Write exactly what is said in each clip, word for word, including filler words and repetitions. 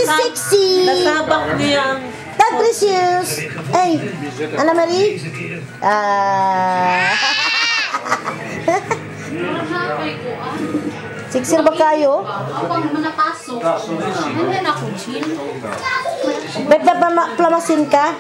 sexy. Nasabak niya. That precious. Hey, Ana Marie. Ah. Sexy ba kayo? Abang manapasok. Hindi na ako chill. Ba't ba plamasin ka?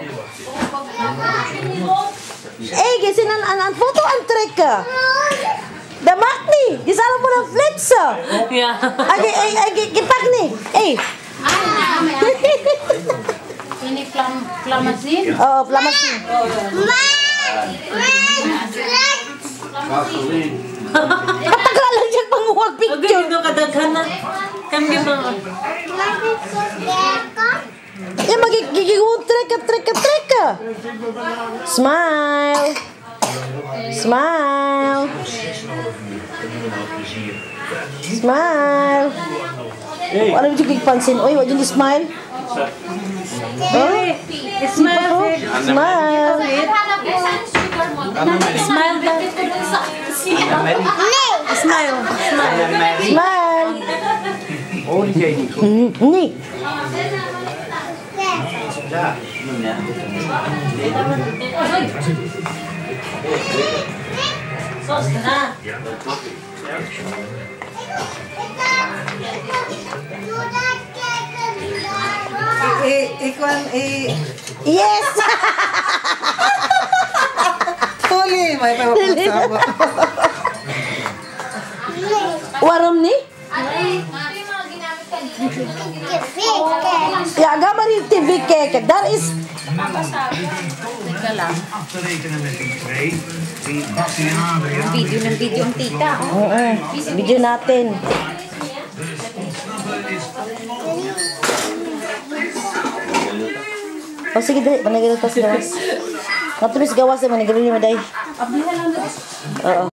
Eh, kasi nan an photo ang trick ka. Damak ni. Gisalam mo ng flex ah. Yeah. Ay, ay, ay, kipak ni. Eh. Ah, ini plam plamasin. Oh, plamasin. Patagalan siya panguwag picture. Agad ito kadaghan na. Kami mga. Eh, magigigawang treka, treka, treka. Smile. Smile. Smile. Ano yung kikpansin? Oy, wag yung smile. Baby, smile. Smile. Smile daw. Smile. Smile. Smile. Ni. Sos na. Eh, ikaw, eh, Yes. huli, may pamapagsama. Waram ni? Ya, agama rin T V cake. That is... Teka lang. Video ng video ang tita. Oo, video natin. O sige, dali. Managalo tas gawas. Natulis gawas eh. Managalo ni Maday. Oo.